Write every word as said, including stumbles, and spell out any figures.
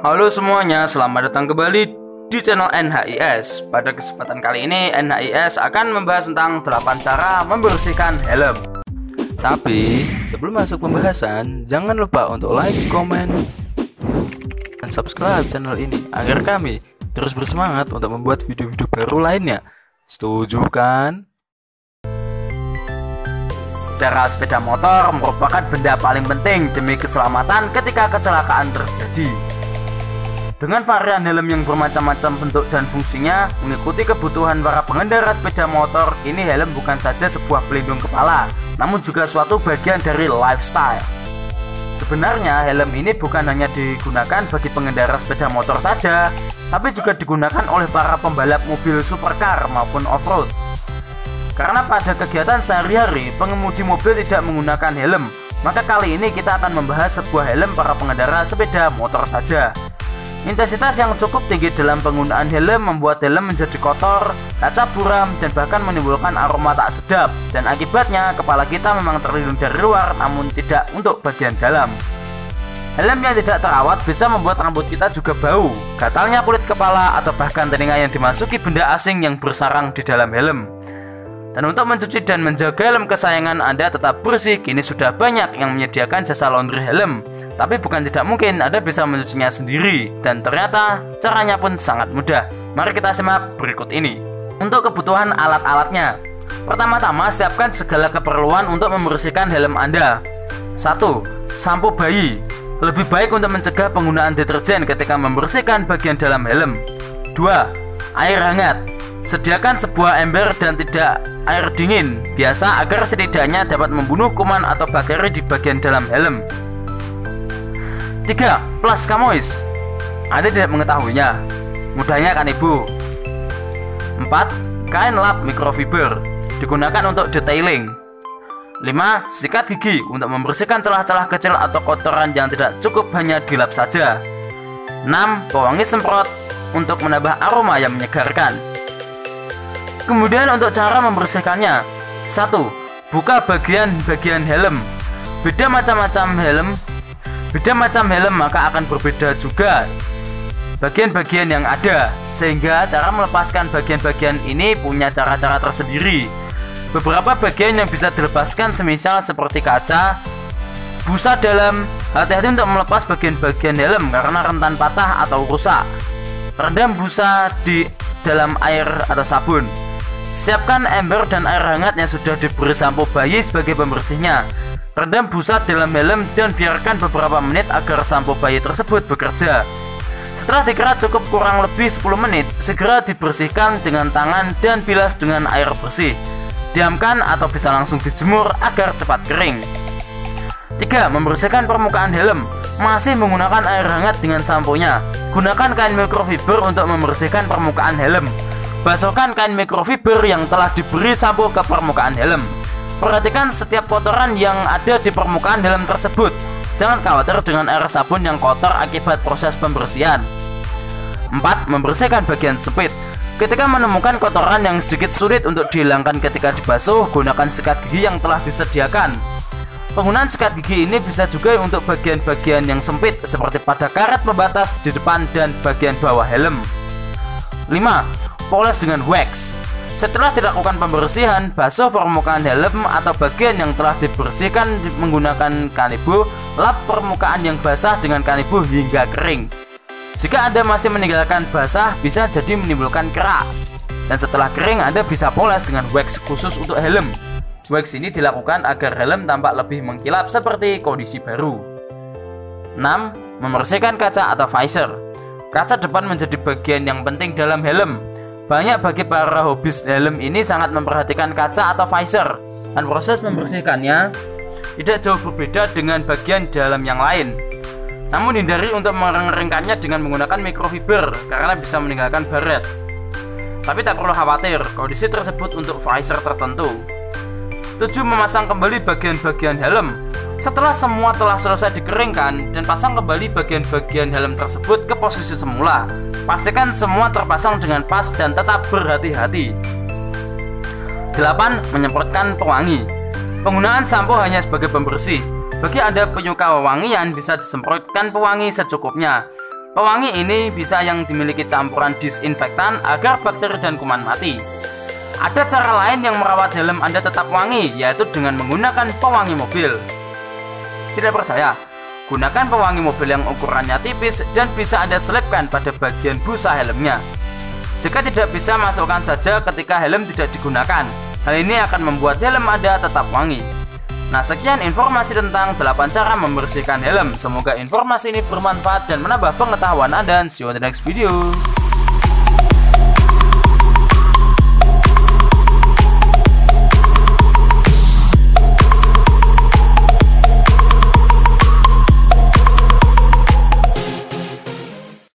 Halo semuanya, selamat datang kembali di channel N H I S. Pada kesempatan kali ini N H I S akan membahas tentang delapan cara membersihkan helm. Tapi sebelum masuk pembahasan, jangan lupa untuk like, komen, dan subscribe channel ini agar kami terus bersemangat untuk membuat video-video baru lainnya. Setuju kan? Udara sepeda motor merupakan benda paling penting demi keselamatan ketika kecelakaan terjadi. Dengan varian helm yang bermacam-macam bentuk dan fungsinya mengikuti kebutuhan para pengendara sepeda motor, ini helm bukan saja sebuah pelindung kepala, namun juga suatu bagian dari lifestyle. Sebenarnya helm ini bukan hanya digunakan bagi pengendara sepeda motor saja, tapi juga digunakan oleh para pembalap mobil supercar maupun off-road. Karena pada kegiatan sehari-hari pengemudi mobil tidak menggunakan helm, maka kali ini kita akan membahas sebuah helm para pengendara sepeda motor saja. Intensitas yang cukup tinggi dalam penggunaan helm membuat helm menjadi kotor, kaca buram, dan bahkan menimbulkan aroma tak sedap. Dan akibatnya kepala kita memang terlindung dari luar, namun tidak untuk bagian dalam. Helm yang tidak terawat bisa membuat rambut kita juga bau, gatalnya kulit kepala, atau bahkan telinga yang dimasuki benda asing yang bersarang di dalam helm. Dan untuk mencuci dan menjaga helm kesayangan Anda tetap bersih, kini sudah banyak yang menyediakan jasa laundry helm. Tapi bukan tidak mungkin Anda bisa mencucinya sendiri, dan ternyata caranya pun sangat mudah. Mari kita simak berikut ini. Untuk kebutuhan alat-alatnya, pertama-tama siapkan segala keperluan untuk membersihkan helm Anda. Satu. Sampo bayi. Lebih baik untuk mencegah penggunaan deterjen ketika membersihkan bagian dalam helm. Dua. Air hangat. Sediakan sebuah ember dan tidak air dingin, biasa agar setidaknya dapat membunuh kuman atau bakteri di bagian dalam helm. Tiga. Plus kamois. Anda tidak mengetahuinya, mudahnya kan ibu. Empat. Kain lap mikrofiber, digunakan untuk detailing. Lima. Sikat gigi untuk membersihkan celah-celah kecil atau kotoran yang tidak cukup hanya dilap saja. Enam. Pewangi semprot untuk menambah aroma yang menyegarkan. Kemudian untuk cara membersihkannya. Satu. Buka bagian-bagian helm. Beda macam-macam helm Beda macam helm maka akan berbeda juga bagian-bagian yang ada, sehingga cara melepaskan bagian-bagian ini punya cara-cara tersendiri. Beberapa bagian yang bisa dilepaskan semisal seperti kaca, busa dalam. Hati-hati untuk melepas bagian-bagian helm karena rentan patah atau rusak. Rendam busa di dalam air atau sabun. Siapkan ember dan air hangat yang sudah diberi sampo bayi sebagai pembersihnya. Rendam busa dalam helm dan biarkan beberapa menit agar sampo bayi tersebut bekerja. Setelah dikerat cukup kurang lebih sepuluh menit, segera dibersihkan dengan tangan dan bilas dengan air bersih. Diamkan atau bisa langsung dijemur agar cepat kering. Tiga. Membersihkan permukaan helm. Masih menggunakan air hangat dengan samponya. Gunakan kain mikrofiber untuk membersihkan permukaan helm. Basuhkan kain mikrofiber yang telah diberi sampo ke permukaan helm. Perhatikan setiap kotoran yang ada di permukaan helm tersebut. Jangan khawatir dengan air sabun yang kotor akibat proses pembersihan. Empat. Membersihkan bagian speed. Ketika menemukan kotoran yang sedikit sulit untuk dihilangkan ketika dibasuh, gunakan sikat gigi yang telah disediakan. Penggunaan sikat gigi ini bisa juga untuk bagian-bagian yang sempit seperti pada karet pembatas di depan dan bagian bawah helm. Lima. Poles dengan wax. Setelah dilakukan pembersihan, basuh permukaan helm atau bagian yang telah dibersihkan menggunakan kanibu. Lap permukaan yang basah dengan kanibu hingga kering. Jika Anda masih meninggalkan basah, bisa jadi menimbulkan kerak. Dan setelah kering, Anda bisa poles dengan wax khusus untuk helm. Wax ini dilakukan agar helm tampak lebih mengkilap seperti kondisi baru. Enam. Membersihkan kaca atau visor. Kaca depan menjadi bagian yang penting dalam helm. Banyak bagi para hobis helm ini sangat memperhatikan kaca atau visor, dan proses membersihkannya tidak jauh berbeda dengan bagian dalam yang lain. Namun hindari untuk mengeringkannya dengan menggunakan mikrofiber karena bisa meninggalkan baret. Tapi tak perlu khawatir, kondisi tersebut untuk visor tertentu. Tujuh. Memasang kembali bagian-bagian helm. Setelah semua telah selesai dikeringkan, dan pasang kembali bagian-bagian helm tersebut ke posisi semula. Pastikan semua terpasang dengan pas dan tetap berhati-hati. Delapan. Menyemprotkan pewangi. Penggunaan sampo hanya sebagai pembersih. Bagi Anda penyuka wewangian, bisa disemprotkan pewangi secukupnya. Pewangi ini bisa yang dimiliki campuran disinfektan agar bakteri dan kuman mati. Ada cara lain yang merawat helm Anda tetap wangi, yaitu dengan menggunakan pewangi mobil. Tidak percaya? Gunakan pewangi mobil yang ukurannya tipis dan bisa Anda selipkan pada bagian busa helmnya. Jika tidak bisa, masukkan saja ketika helm tidak digunakan. Hal ini akan membuat helm Anda tetap wangi. Nah, sekian informasi tentang delapan cara membersihkan helm. Semoga informasi ini bermanfaat dan menambah pengetahuan Anda. See you on the next video.